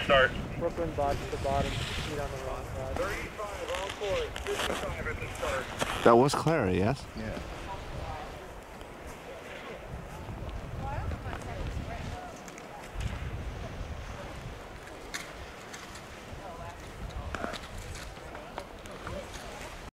start. Brooklyn bottom to the bottom, feet on the wrong side. 35, all fours, 55 at the start. That was Clara, yes? Yeah.